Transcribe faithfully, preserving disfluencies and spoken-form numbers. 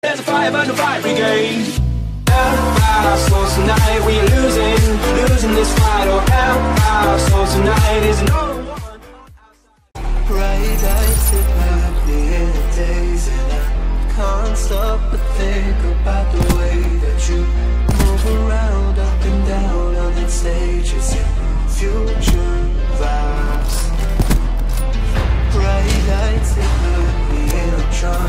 There's a fire, but no fire brigade. Help our souls tonight, we are losing, losing this fight. Oh, help our souls tonight, is no one. Bright lights hit me in the days, and I can't stop but think about the way that you move around, up and down on that stage. It's your future vibes. Bright lights hit me in a trance.